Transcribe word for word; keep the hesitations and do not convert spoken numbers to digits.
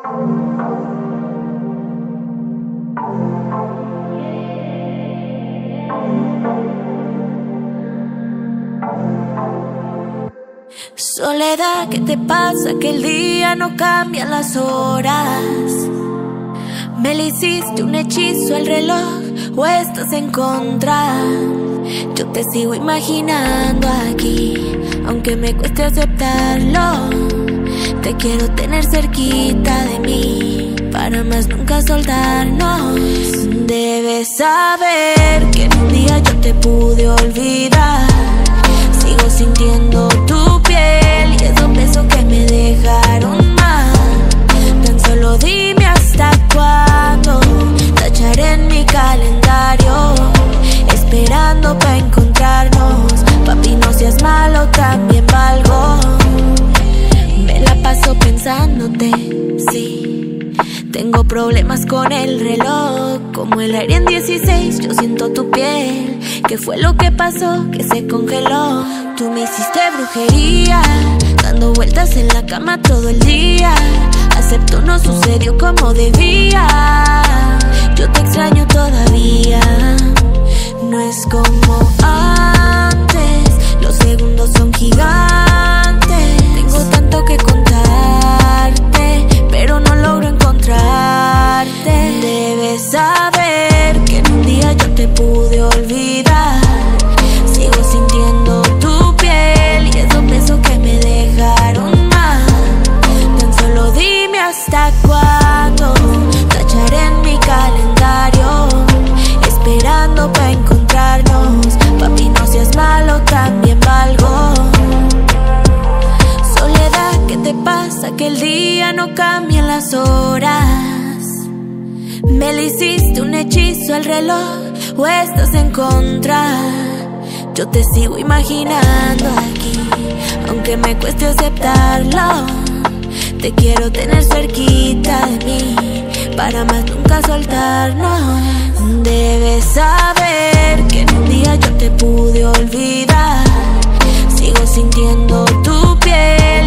Soledad, ¿qué te pasa? Que el día no cambia las horas. Me le hiciste un hechizo al reloj, o estás en contra. Yo te sigo imaginando aquí, aunque me cueste aceptarlo. Te quiero tener cerquita de mí, para más nunca soltarnos. Debes saber que en un día yo te pude olvidar. Sigo sintiendo tu piel y esos besos que me dejaron mal. Tan solo dime hasta cuándo tacharé en mi calendario, esperando pa' encontrarnos. Papi, no seas malo, también valgo. Me la paso pensándote, sí. Tengo problemas con el reloj, como el aire en dieciséis, yo siento tu piel. ¿Qué fue lo que pasó? Que se congeló. Tú me hiciste brujería, dando vueltas en la cama todo el día. Acepto, no sucedió como debía. Yo te extraño todavía. No es como antes, los segundos son gigantes. Tengo tanto que contarte, pero no logro encontrarte. Debes saber que en un día yo te pude olvidar. Sigo sintiendo tu piel y esos besos que me dejaron mal. Tan solo dime hasta cuándo tacharé en mi calendario, esperando pa' encontrarnos. Papi, no seas malo, también valgo. Soledad, ¿qué te pasa? Que el día no cambia las horas. Me le hiciste un hechizo al reloj, o estás en contra. Yo te sigo imaginando aquí, aunque me cueste aceptarlo. Te quiero tener cerquita de mí, para más nunca soltarnos. Debes saber que en un día yo te pude olvidar. Sigo sintiendo tu piel